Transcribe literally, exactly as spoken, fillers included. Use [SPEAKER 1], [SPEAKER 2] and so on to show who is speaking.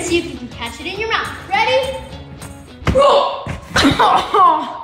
[SPEAKER 1] see if you can catch it in your mouth. Ready?